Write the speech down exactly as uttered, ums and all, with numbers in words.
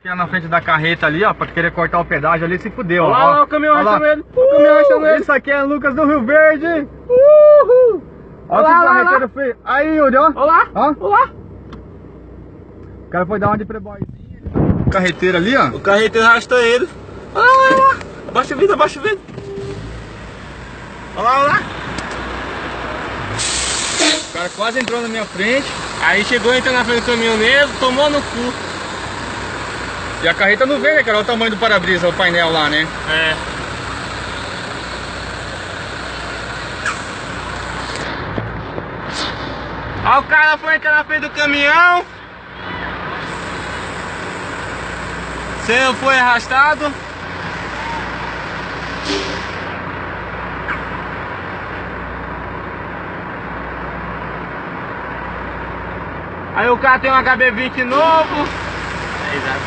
Na frente da carreta ali, ó, pra querer cortar o pedágio ali, se fudeu, olha ó. lá, olha lá o caminhão achando ele. O caminhão achando ele. Isso aqui é Lucas do Rio Verde. Uhul. Olha Olha o lá, carreteiro feio. Aí, Yuri, ó. Olha lá, ó. olha lá. O cara foi dar uma de playboyzinho. O carreteiro ali, ó. O carreteiro arrasta ele. Olha lá, olha lá. Abaixa o vidro, abaixa o vidro. Olha lá, olha lá. O cara quase entrou na minha frente. Aí chegou, entrou na frente do caminhoneiro, tomou no cu. E a carreta não vem, né, cara? Olha o tamanho do para-brisa, o painel lá, né? É. Olha o cara foi entrar na frente do caminhão. Você foi arrastado. Aí o cara tem um H B vinte novo.